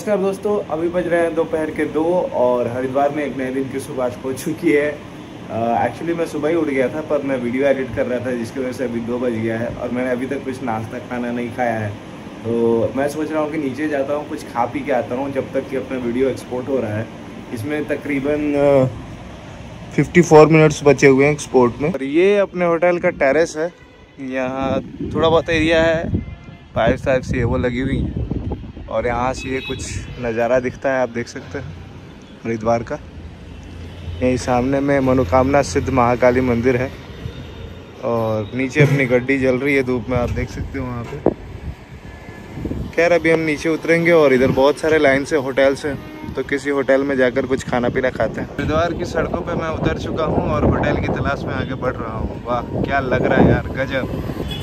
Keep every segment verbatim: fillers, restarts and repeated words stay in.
नमस्कार दोस्तों, अभी बज रहे हैं दोपहर के दो और हरिद्वार में एक नए दिन की शुरुआत हो चुकी है। एक्चुअली uh, मैं सुबह ही उठ गया था, पर मैं वीडियो एडिट कर रहा था जिसकी वजह से अभी दो बज गया है और मैंने अभी तक कुछ नाश्ता खाना नहीं खाया है। तो मैं सोच रहा हूँ कि नीचे जाता हूँ, कुछ खा पी के आता हूँ जब तक कि अपना वीडियो एक्सपोर्ट हो रहा है। इसमें तकरीबन चौवन मिनट्स बचे हुए हैं एक्सपोर्ट में। और ये अपने होटल का टेरेस है, यहाँ थोड़ा बहुत एरिया है, पाइप साइप सी वो लगी हुई है और यहाँ से ये कुछ नज़ारा दिखता है, आप देख सकते हैं हरिद्वार का। यहीं सामने में मनोकामना सिद्ध महाकाली मंदिर है और नीचे अपनी गड्डी जल रही है धूप में, आप देख सकते हो वहाँ पे। खैर अभी हम नीचे उतरेंगे और इधर बहुत सारे लाइन से होटल्स हैं, तो किसी होटल में जाकर कुछ खाना पीना खाते हैं। हरिद्वार की सड़कों पे मैं उतर चुका हूँ और होटल की तलाश में आगे बढ़ रहा हूँ। वाह क्या लग रहा है यार, गजब।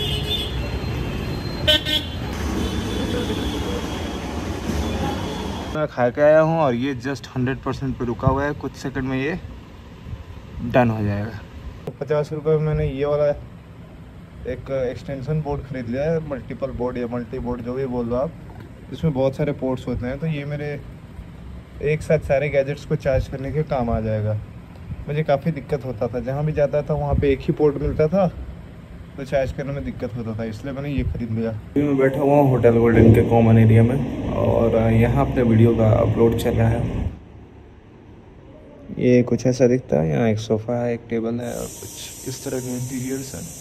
मैं खा के आया हूँ और ये जस्ट हंड्रेड परसेंट पे रुका हुआ है, कुछ सेकंड में ये डन हो जाएगा। पचास रुपये में मैंने ये वाला एक एक्सटेंशन बोर्ड खरीद लिया है, मल्टीपल बोर्ड या मल्टी बोर्ड जो भी बोल दो आप। इसमें बहुत सारे पोर्ट्स होते हैं, तो ये मेरे एक साथ सारे गैजेट्स को चार्ज करने के काम आ जाएगा। मुझे काफ़ी दिक्कत होता था, जहाँ भी जाता था वहाँ पे एक ही पोर्ट मिलता था, तो चार्ज करने में दिक्कत होता था, इसलिए मैंने ये खरीद लिया। अभी मैं बैठा हुआ हूँ होटल गोल्डन के कॉमन एरिया में और यहाँ अपने वीडियो का अपलोड चल रहा है। ये कुछ ऐसा दिखता है, यहाँ एक सोफ़ा है, एक टेबल है और कुछ इस तरह के इंटीरियर्स हैं।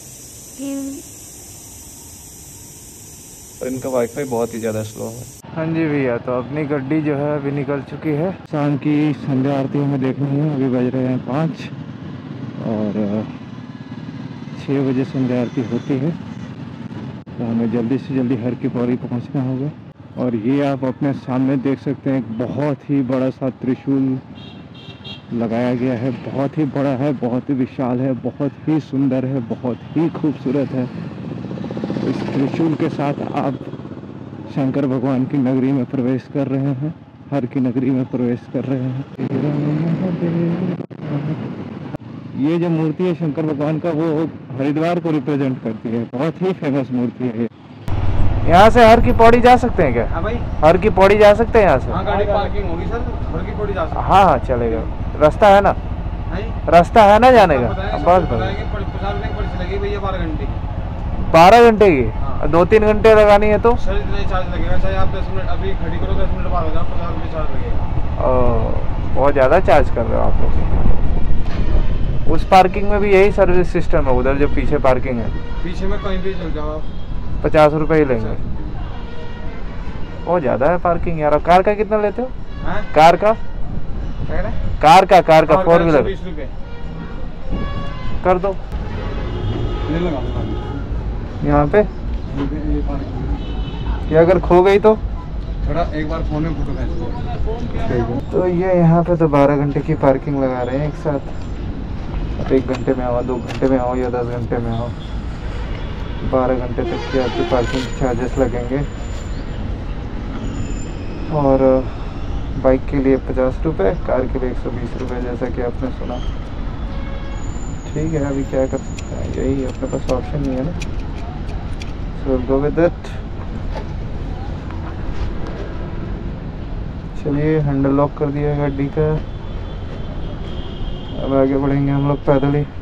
और इनका वाईफाई बहुत ही ज़्यादा स्लो है। हाँ जी भैया, तो अपनी गड्डी जो है अभी निकल चुकी है। शाम की संध्या आरती हमें देखनी है। अभी बज रहे हैं पाँच और छः बजे संध्या आरती होती है, तो हमें जल्दी से जल्दी हर की पौड़ी पहुंचना होगा। और ये आप अपने सामने देख सकते हैं, एक बहुत ही बड़ा सा त्रिशूल लगाया गया है। बहुत ही बड़ा है, बहुत ही विशाल है, बहुत ही सुंदर है, बहुत ही खूबसूरत है। इस त्रिशूल के साथ आप शंकर भगवान की नगरी में प्रवेश कर रहे हैं, हर की नगरी में प्रवेश कर रहे हैं। ये जो मूर्ति है शंकर भगवान का, वो हरिद्वार को रिप्रेजेंट करती है, बहुत ही फेमस मूर्ति है। यहाँ से हर की पौड़ी जा सकते हैं क्या? हाँ भाई, हर की पौड़ी जा सकते हैं यहाँ से। हाँ, गाड़ी पार्किंग होगी सर, हर की पौड़ी जा सकते हैं। हाँ हाँ चलेगा, रास्ता है ना, रास्ता है ना जाने का। बस बारह घंटे की, दो तीन घंटे लगानी है तो सर इतना चार्ज लगेगा। चाहे आप दस मिनट अभी खड़ी करो, दस मिनट बाद पचास रुपये चार्ज लगेगा। बहुत ज़्यादा चार्ज कर रहे हो आप लोग। उस पार्किंग में भी यही सर्विस सिस्टम है, उधर जो पीछे पार्किंग है, पीछे में कहीं भी चल जाओ आप, पचास रुपये ही लेंगे। बहुत ज़्यादा है पार्किंग यार। कार का कितना लेते हो? हाँ? कार का कार का कार का फोर व्हीलर बीस रुपये कर दो यहाँ पे। ये अगर खो गई तो थोड़ा एक बार फोन में फोटो खींच। तो ये यहाँ पे तो बारह घंटे की पार्किंग लगा रहे हैं एक साथ। एक घंटे में आओ, दो घंटे में आओ या दस घंटे में आओ, बारह घंटे तक की आपकी पार्किंग चार्जेस लगेंगे। और बाइक के लिए पचास रुपये, कार के लिए एक सौ बीस रुपये, जैसा कि आपने सुना। ठीक है, अभी क्या कर सकते हैं, यही अपने पास ऑप्शन नहीं है ना, सो गो विद इट। चलिए हैंडल लॉक कर दिया गाड़ी का, अब आगे बढ़ेंगे हम लोग पैदल ही।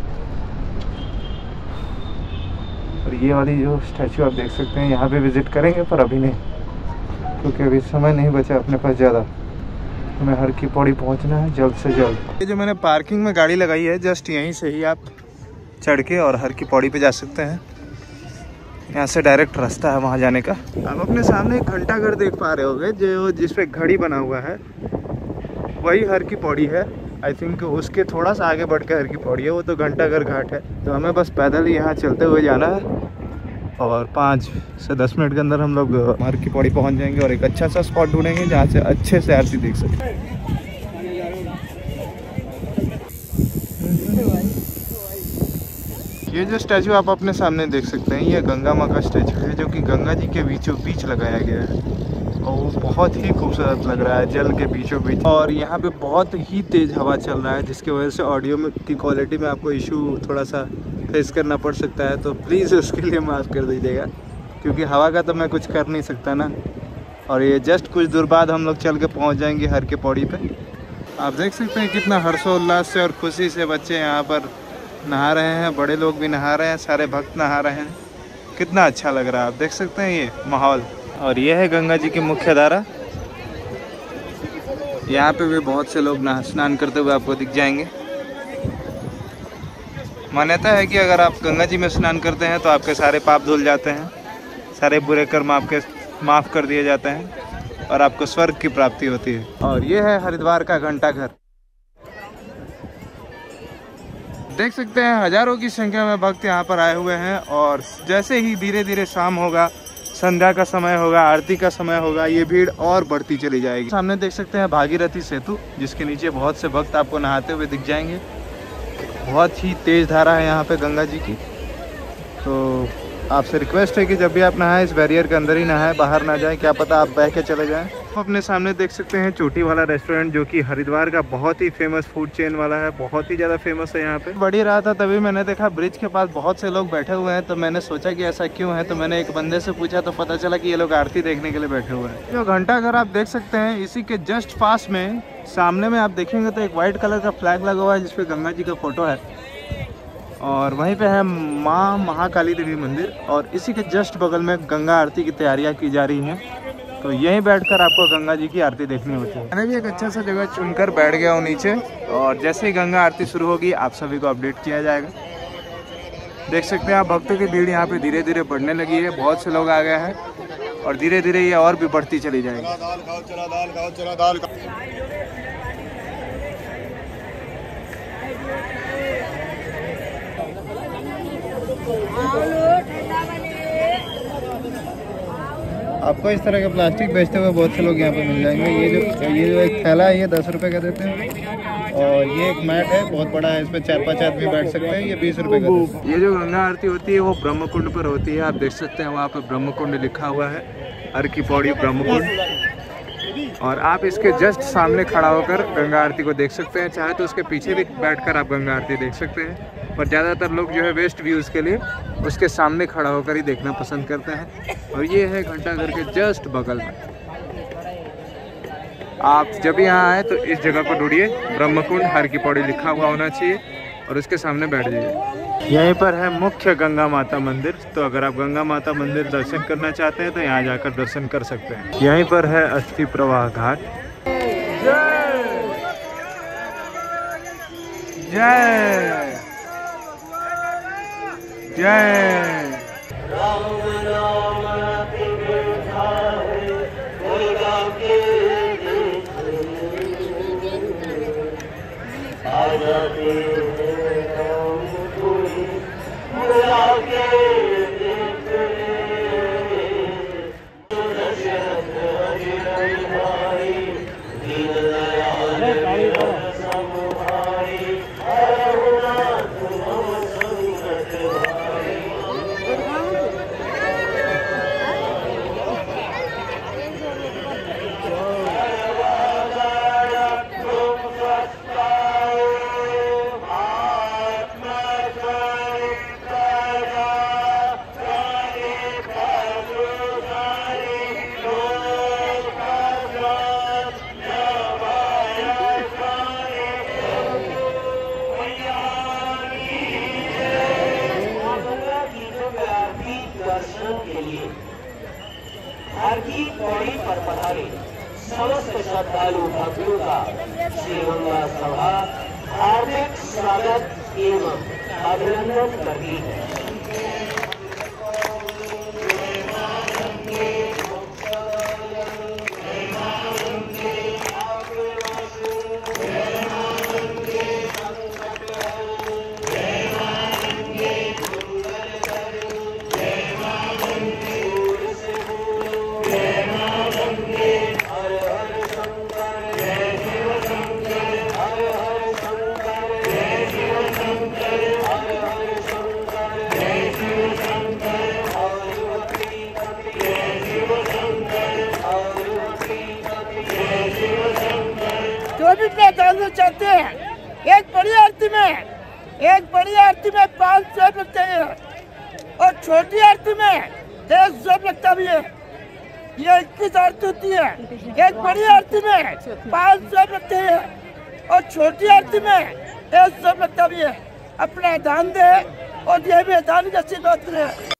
और ये वाली जो स्टैचू आप देख सकते हैं, यहाँ पे विज़िट करेंगे, पर अभी नहीं, क्योंकि अभी समय नहीं बचा अपने पास ज़्यादा। हमें हर की पौड़ी पहुँचना है जल्द से जल्द। ये जो मैंने पार्किंग में गाड़ी लगाई है, जस्ट यहीं से ही आप चढ़ के और हर की पौड़ी पे जा सकते हैं। यहाँ से डायरेक्ट रास्ता है वहाँ जाने का। आप अपने सामने एक घंटा घर देख पा रहे होंगे, जो जिस पे घड़ी बना हुआ है, वही हर की पौड़ी है। आई थिंक उसके थोड़ा सा आगे बढ़ के हर की पौड़ी है, वो तो घंटा घर घाट है। तो हमें बस पैदल ही यहाँ चलते हुए जाना है और पाँच से दस मिनट के अंदर हम लोग हर की पौड़ी पहुँच जाएंगे और एक अच्छा सा स्पॉट ढूंढेंगे जहाँ से अच्छे से आरती देख सकें। ये जो स्टैचू आप अपने सामने देख सकते हैं, ये गंगा माँ का स्टैचू है, जो कि गंगा जी के बीचों बीच लगाया गया है और वो बहुत ही खूबसूरत लग रहा है जल के बीचों बीच। और यहाँ पे बहुत ही तेज़ हवा चल रहा है, जिसकी वजह से ऑडियो में की क्वालिटी में आपको इशू थोड़ा सा फेस करना पड़ सकता है, तो प्लीज़ उसके लिए माफ़ कर दीजिएगा, क्योंकि हवा का तो मैं कुछ कर नहीं सकता ना। और ये जस्ट कुछ दूर बाद हम लोग चल के पहुँच जाएंगे हर की पौड़ी पे। आप देख सकते हैं कितना हर्षोल्लास से और खुशी से बच्चे यहाँ पर नहा रहे हैं, बड़े लोग भी नहा रहे हैं, सारे भक्त नहा रहे हैं। कितना अच्छा लग रहा है, आप देख सकते हैं ये माहौल। और ये है गंगा जी की मुख्य धारा। यहाँ पे भी बहुत से लोग नहा स्नान करते हुए आपको दिख जाएंगे। मान्यता है कि अगर आप गंगा जी में स्नान करते हैं तो आपके सारे पाप धुल जाते हैं, सारे बुरे कर्म आपके माफ़ कर दिए जाते हैं और आपको स्वर्ग की प्राप्ति होती है। और ये है हरिद्वार का घंटाघर। देख सकते हैं हजारों की संख्या में भक्त यहाँ पर आए हुए हैं और जैसे ही धीरे धीरे शाम होगा, संध्या का समय होगा, आरती का समय होगा, ये भीड़ और बढ़ती चली जाएगी। सामने देख सकते हैं भागीरथी सेतु, जिसके नीचे बहुत से भक्त आपको नहाते हुए दिख जाएंगे। बहुत ही तेज धारा है यहाँ पे गंगा जी की। तो आपसे रिक्वेस्ट है कि जब भी आप नहाएं इस बैरियर के अंदर ही नहाएं, बाहर ना जाएं, क्या पता आप बह के चले जाएं। आप अपने सामने देख सकते हैं चोटी वाला रेस्टोरेंट, जो कि हरिद्वार का बहुत ही फेमस फूड चेन वाला है, बहुत ही ज़्यादा फेमस है यहाँ पे। बढ़ ही रहा था तभी मैंने देखा ब्रिज के पास बहुत से लोग बैठे हुए हैं, तो मैंने सोचा कि ऐसा क्यों है। तो मैंने एक बंदे से पूछा तो पता चला कि ये लोग आरती देखने के लिए बैठे हुए हैं। जो घंटाघर आप देख सकते हैं, इसी के जस्ट पास में सामने में आप देखेंगे तो एक वाइट कलर का फ्लैग लगा हुआ है जिसपे गंगा जी का फोटो है और वहीं पे है माँ महाकाली देवी मंदिर और इसी के जस्ट बगल में गंगा आरती की तैयारियां की जा रही हैं। तो यहीं बैठकर आपको गंगा जी की आरती देखनी होती है। मैंने भी एक अच्छा सा जगह चुनकर बैठ गया हूँ नीचे और जैसे ही गंगा आरती शुरू होगी आप सभी को अपडेट किया जाएगा। देख सकते हैं आप भक्तों की भीड़ यहाँ पे धीरे धीरे बढ़ने लगी है, बहुत से लोग आ गए हैं और धीरे धीरे ये और भी बढ़ती चली जाएगी। आपको इस तरह के प्लास्टिक बेचते हुए बहुत से लोग यहाँ पे मिल जाएंगे। ये जो ये जो एक थैला है ये दस रुपए का देते हैं और ये एक मैट है बहुत बड़ा है, इस पे चार पांच आदमी बैठ सकते हैं, ये बीस रुपए का देते हैं। ये जो गंगा आरती होती है वो ब्रह्मकुंड पर होती है। आप देख सकते हैं वहाँ पे ब्रह्मकुंड लिखा हुआ है, हर की पौड़ी ब्रह्मकुंड। और आप इसके जस्ट सामने खड़ा होकर गंगा आरती को देख सकते हैं, चाहे तो उसके पीछे भी बैठकर आप गंगा आरती देख सकते हैं, पर ज़्यादातर लोग जो है वेस्ट व्यूज़ के लिए उसके सामने खड़ा होकर ही देखना पसंद करते हैं। और ये है घंटाघर के जस्ट बगल में। आप जब यहाँ आए तो इस जगह को ढूंढिए, ब्रह्मकुंड हर की पौड़ी लिखा हुआ होना चाहिए और उसके सामने बैठ जाइए। यहीं पर है मुख्य गंगा माता मंदिर, तो अगर आप गंगा माता मंदिर दर्शन करना चाहते हैं तो यहाँ जाकर दर्शन कर सकते हैं। यहीं पर है अस्थि प्रवाह घाट। जय जय हर की पौड़ी पर पधारे समस्त श्रद्धालु भक्तों का श्री गंगा सभा हार्दिक स्वागत एवं अभिनंदन करती है। जो भी जानना चाहते हैं, एक बड़ी आरती में एक बड़ी आरती में पाँच सौ लगते हैं और छोटी आरती में डेढ़ सौ लगता भी है। ये इक्कीस आरती होती है। एक बड़ी आरती में पाँच सौ लगते हैं और छोटी आरती में एक सौ लगता भी है। अपना दान दे और ये भी दान का आशीर्वाद करे।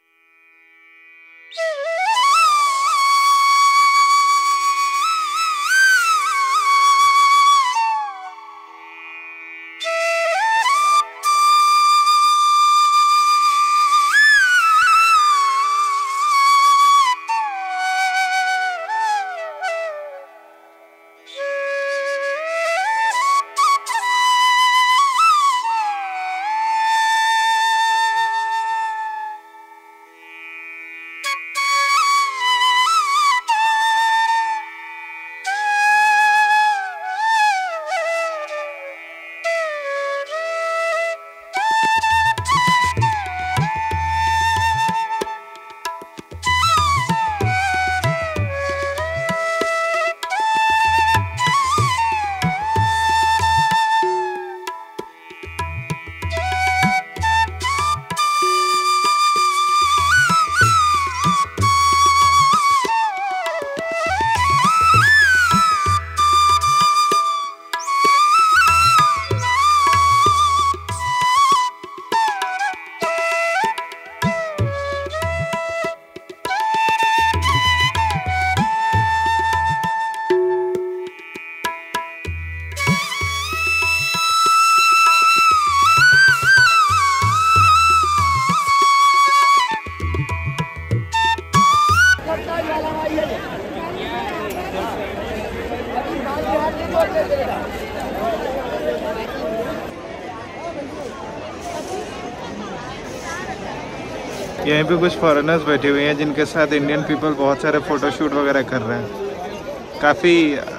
यहीं पे कुछ फॉरेनर्स बैठे हुए हैं जिनके साथ इंडियन पीपल बहुत सारे फ़ोटोशूट वगैरह कर रहे हैं। काफ़ी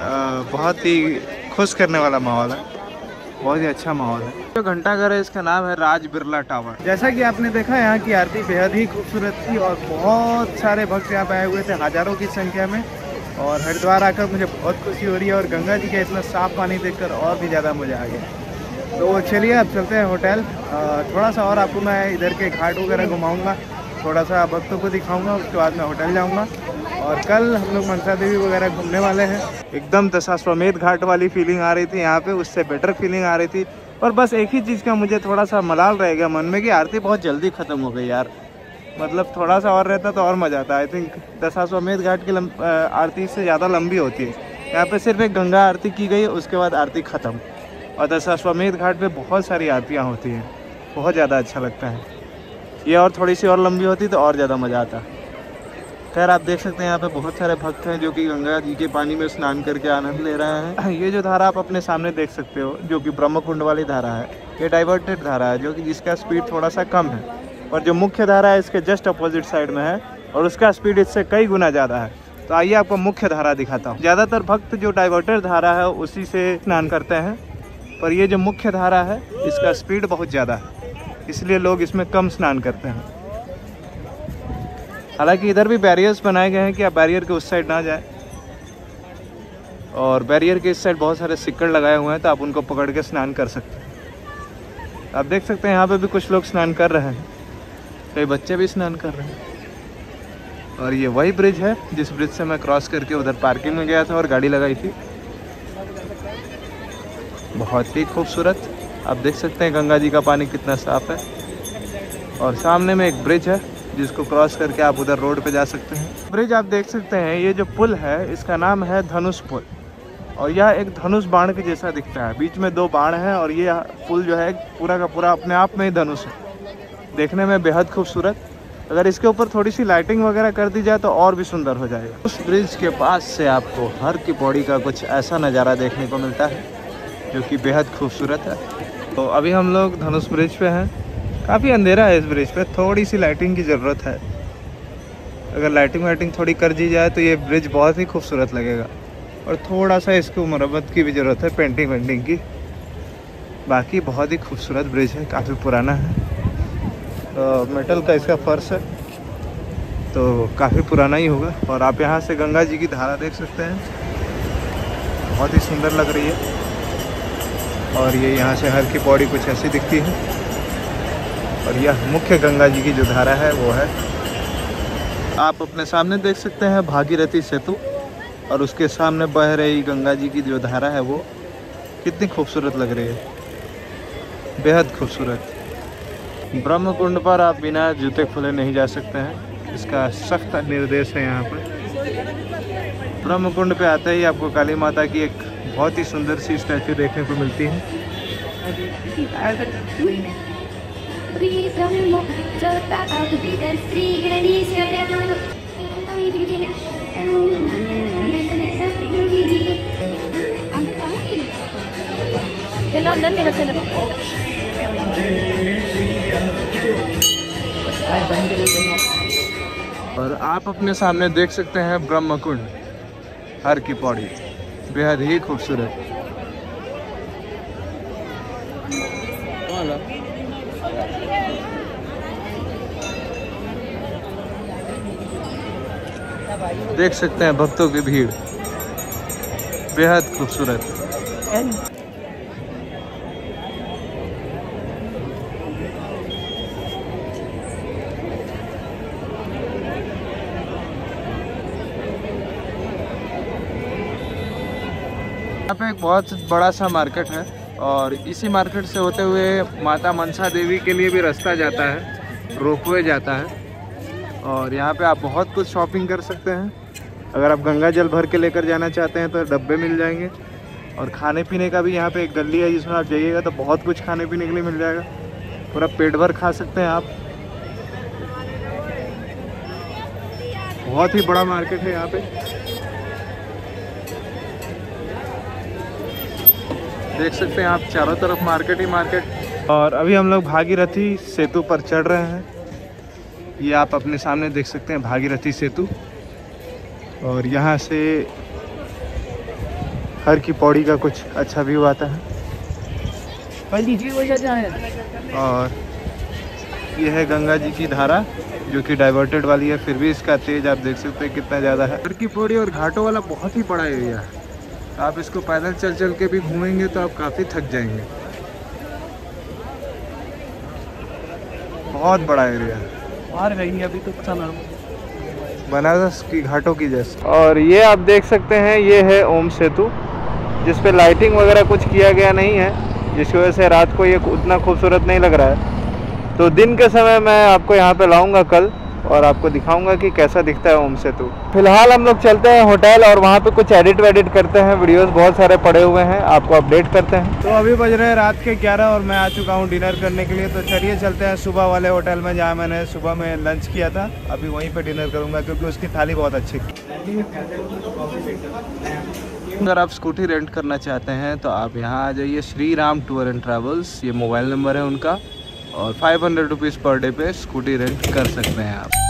बहुत ही खुश करने वाला माहौल है, बहुत ही अच्छा माहौल है। जो घंटाघर है इसका नाम है राज बिरला टावर। जैसा कि आपने देखा यहाँ की आरती बेहद ही खूबसूरत थी और बहुत सारे भक्त यहाँ पे आए हुए थे हज़ारों की संख्या में। और हरिद्वार आकर मुझे बहुत खुशी हो रही है और गंगा जी का इतना साफ पानी देखकर और भी ज़्यादा मज़ा आ गया। तो चलिए अब चलते हैं होटल। थोड़ा सा और आपको मैं इधर के घाट वगैरह घुमाऊँगा, थोड़ा सा भक्तों को दिखाऊंगा, उसके बाद मैं होटल जाऊंगा। और कल हम लोग मनसा देवी वगैरह घूमने वाले हैं। एकदम दशाश्वमेध घाट वाली फीलिंग आ रही थी यहाँ पे, उससे बेटर फीलिंग आ रही थी। और बस एक ही चीज़ का मुझे थोड़ा सा मलाल रह गया मन में कि आरती बहुत जल्दी ख़त्म हो गई यार। मतलब थोड़ा सा और रहता तो और मज़ा आता। आई थिंक दशाश्वमेध घाट की आरती से ज़्यादा लंबी होती है। यहाँ पे सिर्फ एक गंगा आरती की गई, उसके बाद आरती ख़त्म। और दशाश्वमेध घाट पे बहुत सारी आरतियाँ होती हैं, बहुत ज़्यादा अच्छा लगता है। ये और थोड़ी सी और लंबी होती तो और ज़्यादा मज़ा आता। खैर आप देख सकते हैं यहाँ पे बहुत सारे भक्त हैं जो कि गंगा जी के पानी में स्नान करके आनंद ले रहे हैं। ये जो धारा आप अपने सामने देख सकते हो जो कि ब्रह्मकुंड वाली धारा है, ये डाइवर्टेड धारा है जो कि जिसका स्पीड थोड़ा सा कम है। और जो मुख्य धारा है इसके जस्ट अपोजिट साइड में है और उसका स्पीड इससे कई गुना ज़्यादा है। तो आइए आपको मुख्य धारा दिखाता हूँ। ज़्यादातर भक्त जो डाइवर्टेड धारा है उसी से स्नान करते हैं, पर ये जो मुख्य धारा है इसका स्पीड बहुत ज़्यादा है, इसलिए लोग इसमें कम स्नान करते हैं। हालांकि इधर भी बैरियर्स बनाए गए हैं कि आप बैरियर के उस साइड ना जाए, और बैरियर के इस साइड बहुत सारे सिक्कड़ लगाए हुए हैं तो आप उनको पकड़ के स्नान कर सकते हैं। आप देख सकते हैं यहाँ पे भी कुछ लोग स्नान कर रहे हैं, कई बच्चे भी स्नान कर रहे हैं। और ये वही ब्रिज है जिस ब्रिज से मैं क्रॉस करके उधर पार्किंग में गया था और गाड़ी लगाई थी। बहुत ही खूबसूरत। आप देख सकते हैं गंगा जी का पानी कितना साफ़ है। और सामने में एक ब्रिज है जिसको क्रॉस करके आप उधर रोड पे जा सकते हैं। ब्रिज आप देख सकते हैं, ये जो पुल है इसका नाम है धनुष पुल, और यह एक धनुष बाण के जैसा दिखता है। बीच में दो बाण हैं और ये पुल जो है पूरा का पूरा अपने आप में ही धनुष है, देखने में बेहद खूबसूरत। अगर इसके ऊपर थोड़ी सी लाइटिंग वगैरह कर दी जाए तो और भी सुंदर हो जाएगा। उस ब्रिज के पास से आपको हर की पौड़ी का कुछ ऐसा नज़ारा देखने को मिलता है जो कि बेहद खूबसूरत है। तो अभी हम लोग धनुष ब्रिज पे हैं। काफ़ी अंधेरा है इस ब्रिज पे, थोड़ी सी लाइटिंग की ज़रूरत है। अगर लाइटिंग वाइटिंग थोड़ी कर दी जाए तो ये ब्रिज बहुत ही खूबसूरत लगेगा। और थोड़ा सा इसको मरम्मत की भी ज़रूरत है, पेंटिंग वेंटिंग की। बाकी बहुत ही खूबसूरत ब्रिज है, काफ़ी पुराना है। तो मेटल का इसका फर्श है तो काफ़ी पुराना ही होगा। और आप यहाँ से गंगा जी की धारा देख सकते हैं, बहुत ही सुंदर लग रही है। और ये यहाँ से हर की पौड़ी कुछ ऐसी दिखती है। और यह मुख्य गंगा जी की जो धारा है वो है। आप अपने सामने देख सकते हैं भागीरथी सेतु और उसके सामने बह रही गंगा जी की जो धारा है वो कितनी खूबसूरत लग रही है, बेहद खूबसूरत। ब्रह्म कुंड पर आप बिना जूते खुले नहीं जा सकते हैं, इसका सख्त निर्देश है यहाँ पर। ब्रह्म कुंड पे आते ही आपको काली माता की एक बहुत ही सुंदर सी स्टैचू देखने को मिलती है। और आप अपने सामने देख सकते हैं ब्रह्म कुंड हर की पौड़ी, बेहद ही खूबसूरत। देख सकते हैं भक्तों की भीड़, बेहद खूबसूरत। यहाँ पे एक बहुत बड़ा सा मार्केट है और इसी मार्केट से होते हुए माता मनसा देवी के लिए भी रास्ता जाता है, रोपवे जाता है। और यहाँ पे आप बहुत कुछ शॉपिंग कर सकते हैं। अगर आप गंगा जल भर के लेकर जाना चाहते हैं तो डब्बे मिल जाएंगे। और खाने पीने का भी यहाँ पे एक गली है जिसमें आप जाइएगा तो बहुत कुछ खाने पीने के लिए मिल जाएगा, पूरा पेट भर खा सकते हैं आप। बहुत ही बड़ा मार्केट है यहाँ पे, देख सकते हैं आप चारों तरफ मार्केट ही मार्केट। और अभी हम लोग भागीरथी सेतु पर चढ़ रहे हैं। ये आप अपने सामने देख सकते हैं भागीरथी सेतु, और यहाँ से हर की पौड़ी का कुछ अच्छा व्यू आता है। और ये है गंगा जी की धारा जो कि डाइवर्टेड वाली है, फिर भी इसका तेज आप देख सकते हैं कितना ज़्यादा है। हर की पौड़ी और घाटों वाला बहुत ही बड़ा एरिया है, आप इसको पैदल चल चल के भी घूमेंगे तो आप काफ़ी थक जाएंगे। बहुत बड़ा एरिया है, बाहर गई अभी तो अच्छा ना बनारस की घाटों की जैसे। और ये आप देख सकते हैं ये है ओम सेतु, जिस पे लाइटिंग वगैरह कुछ किया गया नहीं है, जिसकी वजह से रात को ये उतना खूबसूरत नहीं लग रहा है। तो दिन के समय मैं आपको यहाँ पे लाऊंगा कल और आपको दिखाऊंगा कि कैसा दिखता है ओम सेतु। फिलहाल हम लोग चलते हैं होटल और वहाँ पे कुछ एडिट वेडिट करते हैं, वीडियोस बहुत सारे पड़े हुए हैं, आपको अपडेट करते हैं। तो अभी बज रहे हैं रात के ग्यारह और मैं आ चुका हूँ डिनर करने के लिए। तो चलिए चलते हैं सुबह वाले होटल में जहाँ मैंने सुबह में लंच किया था, अभी वहीं पर डिनर करूँगा क्योंकि उसकी थाली बहुत अच्छी थी। अगर आप स्कूटी रेंट करना चाहते हैं तो आप यहाँ आ जाइए, Shri Ram tour and travels, ये मोबाइल नंबर है उनका, और five hundred rupees per day पे स्कूटी रेंट कर सकते हैं आप।